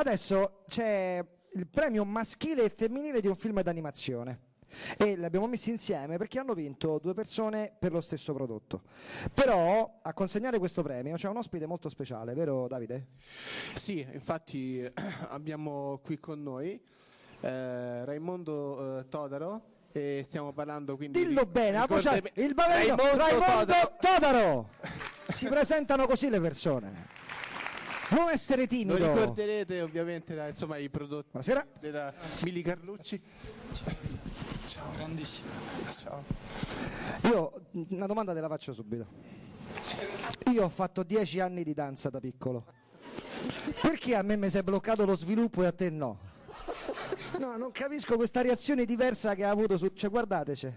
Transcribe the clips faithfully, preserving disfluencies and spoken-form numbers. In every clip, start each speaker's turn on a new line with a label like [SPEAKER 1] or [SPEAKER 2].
[SPEAKER 1] Adesso c'è il premio maschile e femminile di un film d'animazione e li abbiamo messi insieme perché hanno vinto due persone per lo stesso prodotto. Però a consegnare questo premio c'è un ospite molto speciale, vero Davide?
[SPEAKER 2] Sì, infatti abbiamo qui con noi eh, Raimondo eh, Todaro e stiamo parlando quindi
[SPEAKER 1] Dillo
[SPEAKER 2] di,
[SPEAKER 1] bene,
[SPEAKER 2] di
[SPEAKER 1] cioè,
[SPEAKER 2] corte...
[SPEAKER 1] il Raimondo,
[SPEAKER 2] Raimondo
[SPEAKER 1] Raimondo
[SPEAKER 2] Todaro.
[SPEAKER 1] Todaro! Si presentano così le persone. Non essere timido.
[SPEAKER 2] Lo ricorderete ovviamente da, insomma, i prodotti
[SPEAKER 1] Buonasera.
[SPEAKER 2] della Mili Carlucci.
[SPEAKER 3] Ciao, grandissimo.
[SPEAKER 2] Ciao.
[SPEAKER 1] Io una domanda te la faccio subito. Io ho fatto dieci anni di danza da piccolo. Perché a me mi si è bloccato lo sviluppo e a te no? No, non capisco questa reazione diversa che ha avuto su... Cioè, guardateci.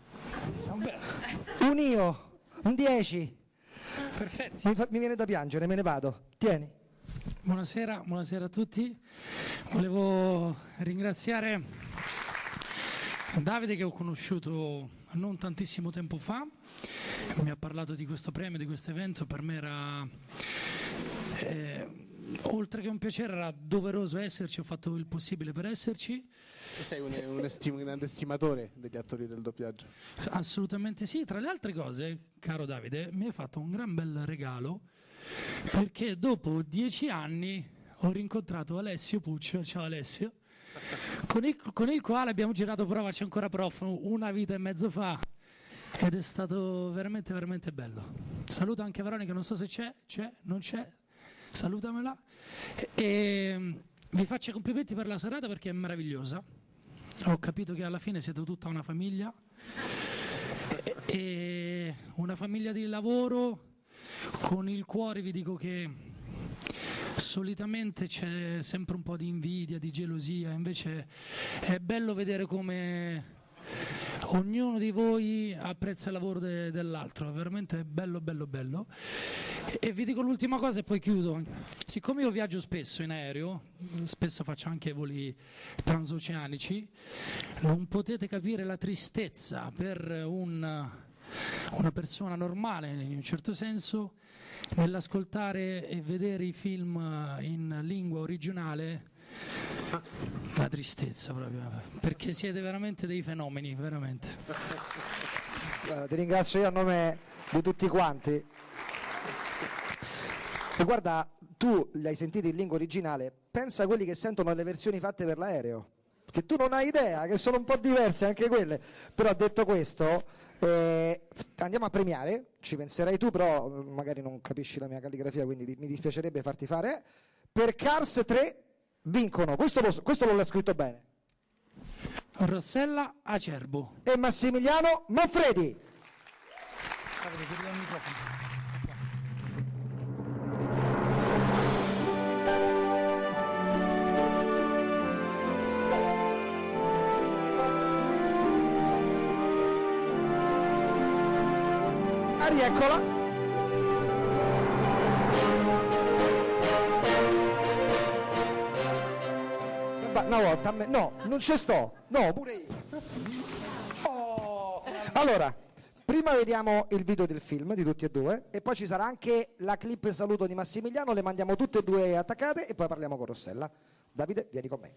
[SPEAKER 1] Un io, un dieci.
[SPEAKER 3] Perfetto.
[SPEAKER 1] Mi, fa... mi viene da piangere, me ne vado. Tieni.
[SPEAKER 3] Buonasera, buonasera a tutti. Volevo ringraziare Davide che ho conosciuto non tantissimo tempo fa, mi ha parlato di questo premio, di questo evento, per me era, eh, oltre che un piacere, era doveroso esserci, ho fatto il possibile per esserci.
[SPEAKER 2] Sei un, un, estim- un grande stimatore degli attori del doppiaggio.
[SPEAKER 3] Assolutamente sì, tra le altre cose, caro Davide, mi hai fatto un gran bel regalo, perché dopo dieci anni ho rincontrato Alessio Puccio, ciao Alessio, Con il, con il quale abbiamo girato Provaci ancora prof una vita e mezzo fa ed è stato veramente veramente bello. Saluto anche Veronica, non so se c'è, c'è, non c'è, salutamela e, e vi faccio i complimenti per la serata perché è meravigliosa. Ho capito che alla fine siete tutta una famiglia e, e una famiglia di lavoro. Con il cuore vi dico che solitamente c'è sempre un po' di invidia, di gelosia, invece è bello vedere come ognuno di voi apprezza il lavoro de- dell'altro, è veramente bello, bello, bello. E, e vi dico l'ultima cosa e poi chiudo. Siccome io viaggio spesso in aereo, spesso faccio anche voli transoceanici, non potete capire la tristezza per un, una persona normale, in un certo senso, nell'ascoltare e vedere i film in lingua originale, la tristezza proprio, perché siete veramente dei fenomeni, veramente.
[SPEAKER 1] Guarda, ti ringrazio io a nome di tutti quanti. E guarda, tu li hai sentiti in lingua originale, pensa a quelli che sentono le versioni fatte per l'aereo, che tu non hai idea, che sono un po' diverse anche quelle. Però detto questo, eh, andiamo a premiare, ci penserai tu, però magari non capisci la mia calligrafia, quindi mi dispiacerebbe farti fare. Per Cars tre vincono, questo lo, questo l'ho scritto bene,
[SPEAKER 3] Rossella Acerbo
[SPEAKER 1] e Massimiliano Manfredi. Ah, rieccola. Una volta a me, no, non ci sto, no, pure io. Oh. Allora, prima vediamo il video del film di tutti e due e poi ci sarà anche la clip saluto di Massimiliano, le mandiamo tutte e due attaccate e poi parliamo con Rossella. Davide, vieni con me.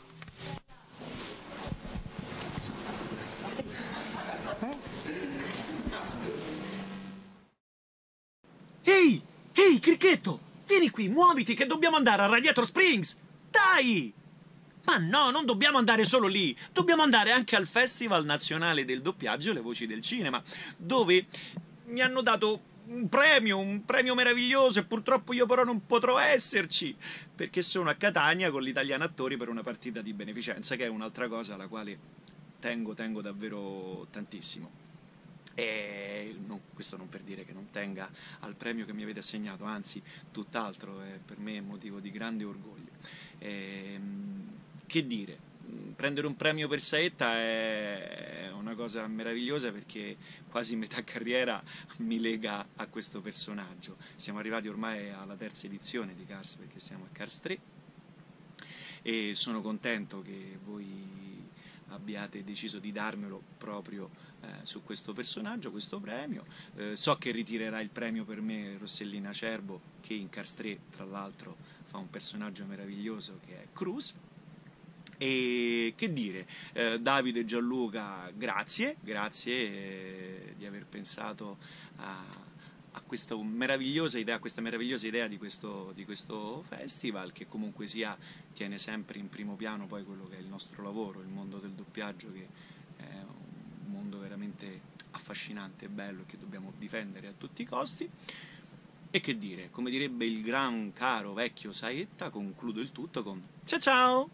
[SPEAKER 4] Eh? Ehi, ehi, Cricchetto, vieni qui, muoviti che dobbiamo andare a Radiator Springs. Dai! Ma no, non dobbiamo andare solo lì, dobbiamo andare anche al Festival Nazionale del Doppiaggio e le Voci del Cinema, dove mi hanno dato un premio, un premio meraviglioso, e purtroppo io però non potrò esserci, perché sono a Catania con l'Italiano Attori per una partita di beneficenza, che è un'altra cosa alla quale tengo, tengo davvero tantissimo. E no, questo non per dire che non tenga al premio che mi avete assegnato, anzi, tutt'altro, è per me motivo di grande orgoglio. E, che dire, prendere un premio per Saetta è una cosa meravigliosa perché quasi metà carriera mi lega a questo personaggio. Siamo arrivati ormai alla terza edizione di Cars perché siamo a Cars tre e sono contento che voi abbiate deciso di darmelo proprio eh, su questo personaggio, questo premio. Eh, so che ritirerà il premio per me Rossellina Acerbo, che in Cars tre tra l'altro fa fa un personaggio meraviglioso che è Cruz. E che dire, eh, Davide e Gianluca, grazie, grazie eh, di aver pensato a, a questa meravigliosa idea, a questa meravigliosa idea di questo, di questo festival, che comunque sia tiene sempre in primo piano poi quello che è il nostro lavoro, il mondo del doppiaggio, che è un mondo veramente affascinante e bello che dobbiamo difendere a tutti i costi. E che dire, come direbbe il gran caro vecchio Saetta, concludo il tutto con ciao ciao!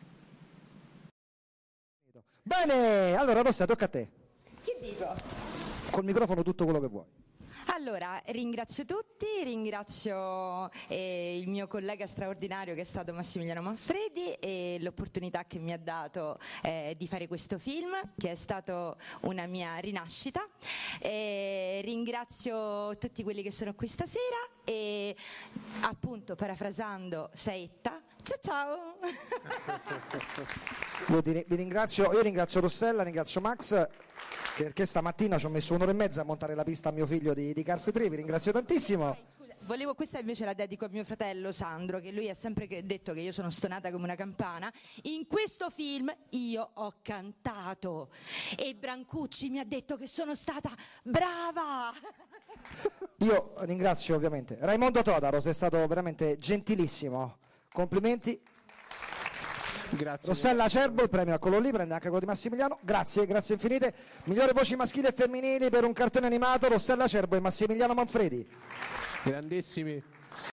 [SPEAKER 1] Bene, allora Rossa, tocca a te.
[SPEAKER 5] Che dico?
[SPEAKER 1] Col microfono tutto quello che vuoi.
[SPEAKER 5] Allora, ringrazio tutti, ringrazio eh, il mio collega straordinario che è stato Massimiliano Manfredi e l'opportunità che mi ha dato eh, di fare questo film, che è stato una mia rinascita. E ringrazio tutti quelli che sono qui stasera e, appunto, parafrasando Saetta, ciao ciao!
[SPEAKER 1] Io ti, vi ringrazio, io ringrazio Rossella, ringrazio Max, perché stamattina ci ho messo un'ora e mezza a montare la pista a mio figlio di, di Cars tre, vi ringrazio tantissimo.
[SPEAKER 5] Scusa, volevo, questa invece la dedico a mio fratello Sandro, che lui ha sempre detto che io sono stonata come una campana. In questo film io ho cantato e Brancucci mi ha detto che sono stata brava.
[SPEAKER 1] Io ringrazio ovviamente Raimondo Todaro, sei stato veramente gentilissimo, complimenti.
[SPEAKER 2] Grazie.
[SPEAKER 1] Rossella Acerbo, il premio a quello lì, prende anche quello di Massimiliano, grazie, grazie infinite. Migliori voci maschili e femminili per un cartone animato, Rossella Acerbo e Massimiliano Manfredi.
[SPEAKER 2] Grandissimi.